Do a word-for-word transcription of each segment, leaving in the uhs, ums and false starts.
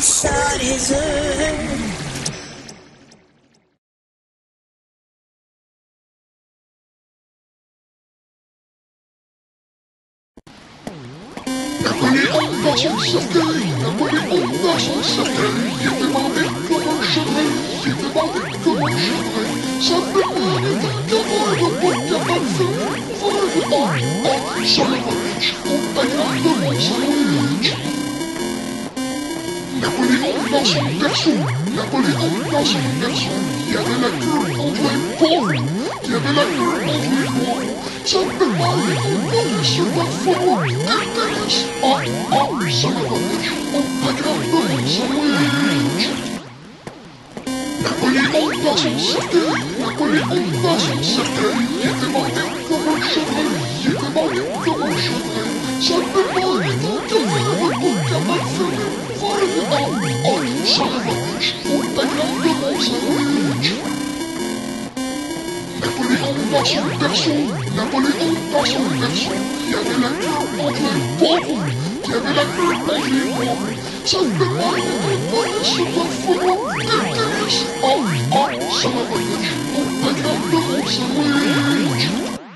ça les œufs. Napoléon dans son cercueil, Napoléon dans son cercueil, il était bandé comme un chevreuil, il était bandé comme un chevreuil, simplement il était capable de porter un feu, feu, oh, oh, Salomonitch, compagnon de mon Salomonitch. Napoléon dans son berceau, Napoléon dans son berceau, il y avait la queue entre les pauvres, il y avait la queue entre les pauvres, simplement il était sur la forme intéresse, oh, oh, Salomonitch, compagnon de mon Salomonitch. Napoléon dans son cercueil, Napoléon dans son cercueil, il était bandé comme un chevreuil, il était bandé comme un chevreuil, simplement il était capable de porter un feu. Oh, oh, Salomonitch, compagnon de mon Salomonitch. Napoléon dans son berceau, Napoléon dans son berceau, il y avait la queue entre les pauvres, il y avait la queue entre les pauvres, simplement il était sur la forme d'intéresse. Oh, oh, Salomonitch, compagnon de mon Salomonitch.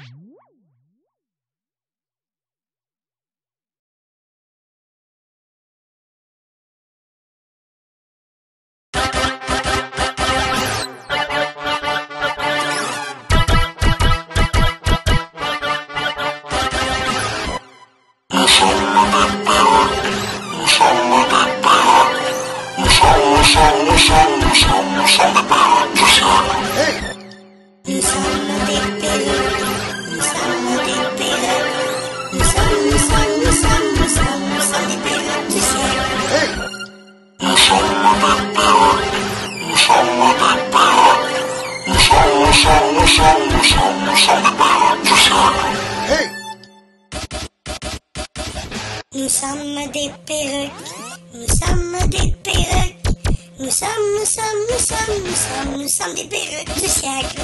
Nous sommes des perruques, nous sommes des perruques, nous sommes, nous sommes, nous sommes, nous sommes, nous sommes des perruques du siècle.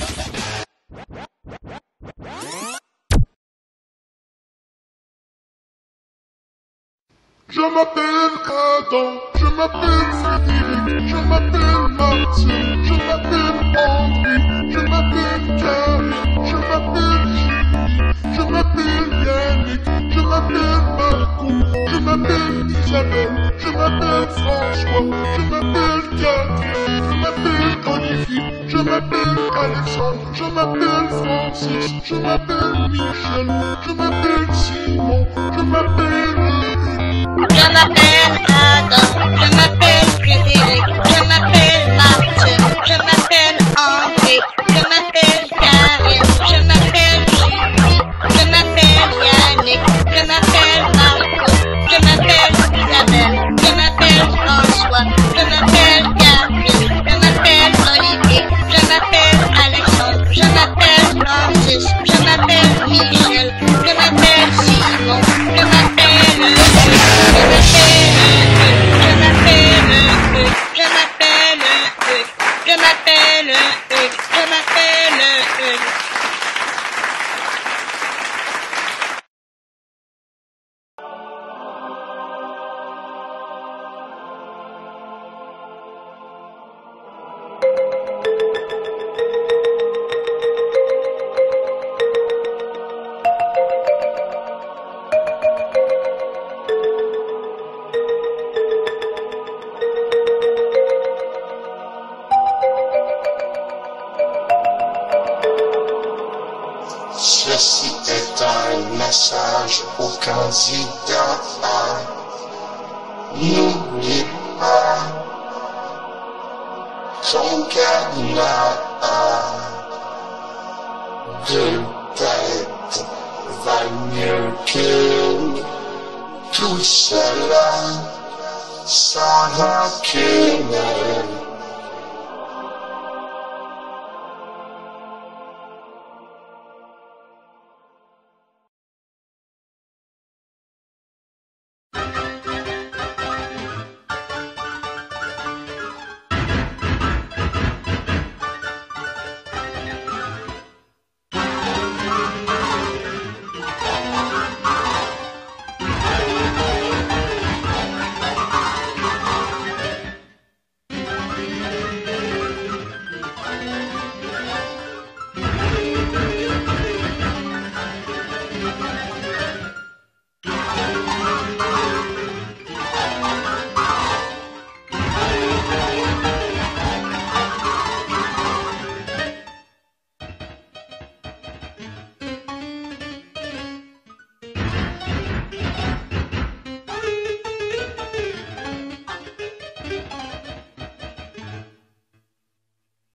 Je m'appelle Adam, je m'appelle Frédéric, je m'appelle Martine, je m'appelle André, je m'appelle Karine, je m'appelle Julie, je m'appelle Yannick, je m'appelle Marco, je m'appelle Isabelle, je m'appelle François, je m'appelle Catherine, je m'appelle Olivier, je m'appelle Alexandre, je m'appelle Francis, je m'appelle Michel, je m'appelle Simon, je m'appelle... Je m'appelle Adam, je m'appelle Frédéric, je m'appelle Martin, je m'appelle André, je m'appelle Karine, je m'appelle Julie, je m'appelle Yannick, je m'appelle Marco, je m'appelle Isabelle, je m'appelle François, je m'appelle Catherine, je m'appelle Olivier, je m'appelle Alexandre, je m'appelle Francis, je m'appelle Michel, je m'appelle Simon, je m'appelle... Je m'appelle Hugues, je m'appelle Hugues, je m'appelle Hugues. Ceci est un message au candidat. N'oublie pas ton cadenas. Deux têtes valent mieux que tout cela sans rancune.